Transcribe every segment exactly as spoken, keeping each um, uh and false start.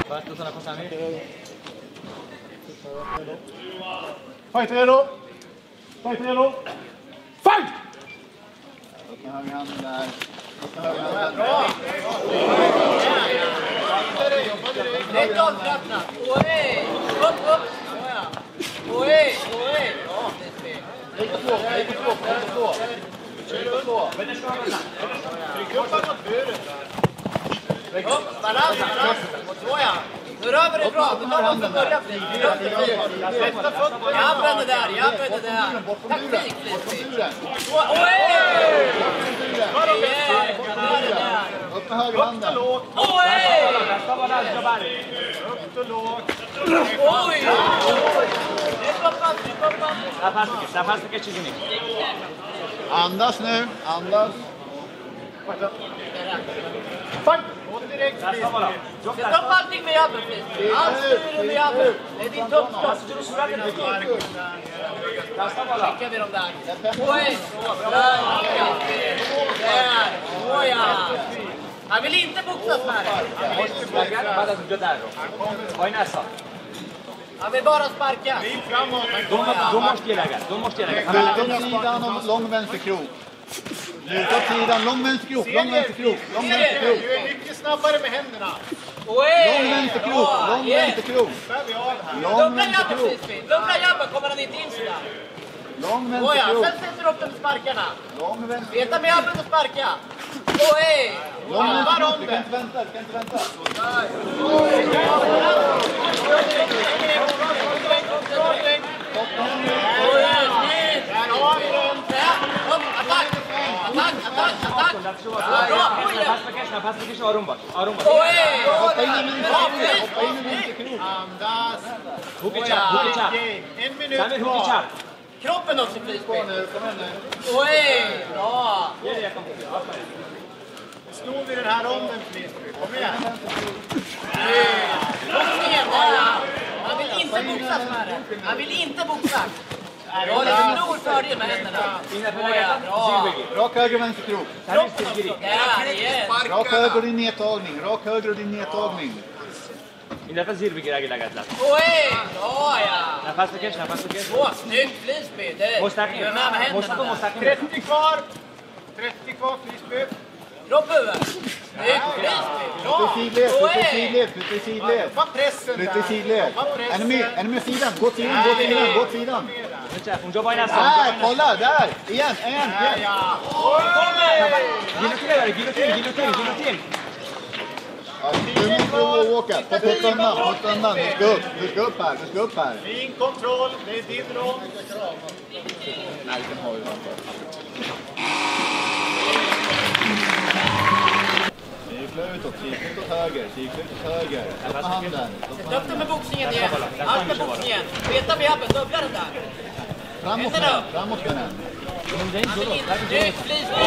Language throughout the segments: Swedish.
Först och sådana på Sami. Fight redo! Fight redo! Fight! Upp med höger handen där. Upp med höger handen. Bra! Rätt avslappnat. Oj! Upp, upp! Oj! Oj! Ja, det är Lägg på två, lägg på två, lägg på två. Lägg på två. Tryck upp honom mot buren. upp, balans, balans. Så ja. Nu rör vi det bra. Nu tar vi från början. Sätta fötterna. Jag använder där, jag använder där. Taktik, Frisby. Upp med höger handen. Upp och lågt. Oj! Det är koppat, det är koppat. Sta fast, sta fast che ci sono. Andas nu, andas. Fight! Åt direkt Sta bara. Sätt upp allting med jabben, Frisby. Allt styr med jabben. Det är din toppskott. Skickar vi dem där. Oj! Där! Där! Såja! Han vill inte boxas med det. Vada sul giocare. Vai Nessa. Han vill bara sparka. Då måste jag lägga. Då måste jag lägga. Luta åt sidan och lång vänsterkrok. Luta åt sidan, lång vänsterkrok, lång vänsterkrok, lång vänsterkrok. Du är mycket snabbare med händerna. Lång vänsterkrok, lång vänsterkrok. Lång Dubbla jabben, vänsterkrok. Frisby. Dubbla jabben kommer han inte in sådär. Lång Åja, vänsterkrok. sen sätter du upp de sparkarna. Lång vänsterkrok. Veta med jabben och sparka. Oj! Lång vänsterkrok, du kan inte vänta, du kan inte vänta. Där har vi den. Attack! Attack, attack, attack! Sta fast che c'ho rumba. A rumba. Oj! Hoppa in i vänsterkrok, hoppa in i vänsterkrok. Andas. Hook it up, hook it up. En minut Sami hook it kvar. up. Kroppen också, Frisby. Kom nu, kom igen nu. Oj! Bra! Slå vi den här ronden, Frisby. Kom igen. Boxningen där. Han vill inte boxas med det. Han vill inte boxas. Du har en stor fördel med händerna. Såja, bra. Rak höger vänsterkrok. Kroppen också. Där, igen. Rak höger och din nedtagning, rak höger och din nedtagning. In detta Silvig raggi lagata. Oj! Bra, ja. Sta fast che, sta fast che. Så snyggt, Frisby. Det Måste är med med jag. Måste händerna. måste jag. trettio kvar. trettio kvar, Frisby. Kropp över. Snyggt, Frisby. Flytta i sidled, flytta i sidled, flytta i sidled. Jobba pressen Flytta i där. sidled. Jobba pressen. Är ni med? Är ni med sidan? Gå till sidan, gå till sidan, gå till sidan. Un gioco in Där, Nessa. kolla, där! Igen, en, Ja, en. ja. Giljotin, giljotin, giljotin, giljotin. Ja, du måste åka. Ta putta undan, putta undan. Du ska upp, du ska upp här, du ska upp här. Fin kontroll. Det är din roll. Nej, den har ju den. Cirkla utåt, cirkla utåt höger, cirkla utåt höger. Upp med handen. Sätt upp den med boxningen igen. Allt med boxningen. Veta med jabben. Dubbla den där. Framåt med den, framåt med den. Han vill inte. Snyggt, Frisby.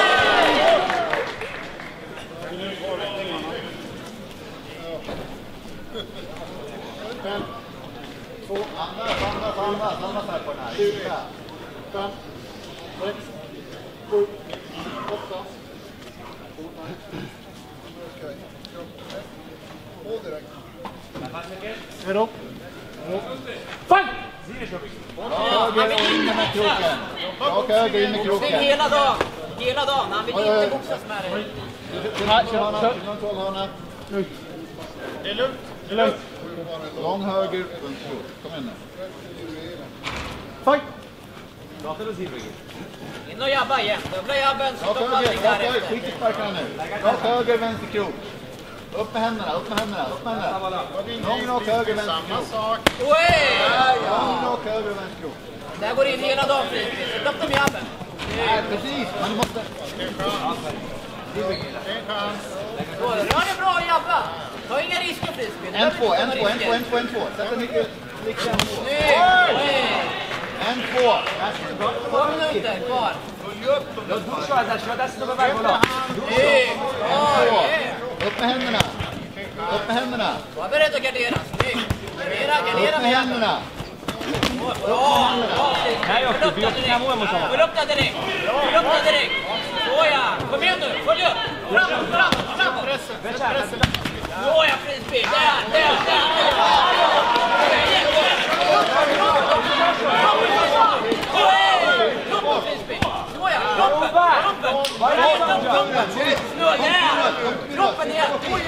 Två, andas, andas, andas, andas här på den här. Cirkla. Fem, sex, sju, åtta. Redo? Fight! Rak höger och in med kroken. Rak höger in med Boxning kroken. hela dagen. Hela dagen. Han vill inte boxas med det. Kontrollhörna. Det är lugnt. Det är lugnt. Lång höger, vänster. Kom igen nu. Fight! Pratar du Silvig? In och jabba igen. Dubbla jabben. Så Rak stoppar höger, allting rak höger. därefter. Skit i sparkarna nu. Rak höger, vänster krok. Upp med händerna, upp med händerna, upp med händerna. Lång rak höger, vänster Samma krok. sak. Oj! Lång rak höger, vänster krok. Det här går in hela dagen, Frisby. Sätt upp dem i jabben. Nej, precis. Man måste... En chans. Så, rör dig bra och jabba. Ta inga risker, Frisby. En, två, en, två, en, två, en, två, en, två. Sätt en mycket... Liksom två. Snyggt! Oj! En, två. Två minuter kvar. Lo sbuccio adesso, adesso dove vai con Snyggt! Oj! Upp med händerna. Upp med händerna. Var beredd att gardera. Snyggt! Gardera, gardera Upp med med jabben. händerna. Bra! Bra, Frisby. Nej, jag Följ upp vi den kan må direkt. emot Följ upp den direkt. Följ upp den direkt. Såja! Kom igen nu. Följ upp. Framåt, framåt, framåt. Pressen, pressen. Såja, Frisby. Där,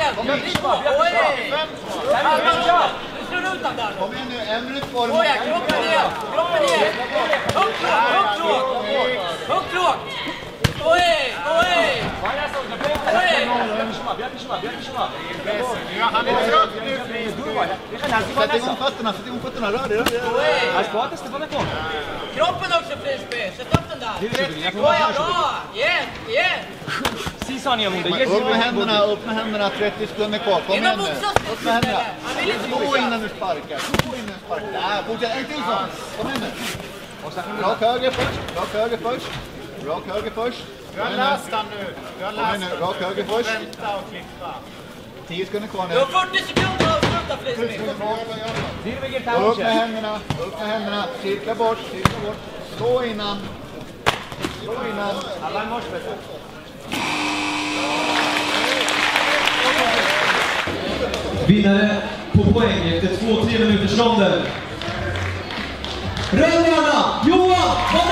igen. Driv på. Oj! Nu slår du ut den där. Kom igen nu, en minut kvar. Oj, kroppen ner. Kroppen ner. Högt låg, högt låg. Högt låg. Oj, oj. Han är trött nu. Sätt igång fötterna, sätt igång fötterna. Rör dig, rör dig. Kroppen också, Frisbee. Sätt upp den där. Oj, bra. Yes, yes. Upp med händerna, upp med händerna. trettio sekunder kvar. Kom igen nu. Upp med händerna. Slå innan du sparkar. Slå innan du sparkar. Nej, fortsätt. En till sån. Kom igen nu. Rak höger först. Rak höger först. Rak höger först. Du har läst den nu. Du har Kom igen läst nu. Rak höger först. Vänta och klippa. tio sekunder kvar Du nu. har fyrtio sekunder att avsluta, Frisbee. Upp med händerna. Upp med händerna. Cirkla bort. Cirkla bort. Slå innan. Slå innan. Vinnare på poäng efter två tre minuters ronden. Rönnarna, Johan!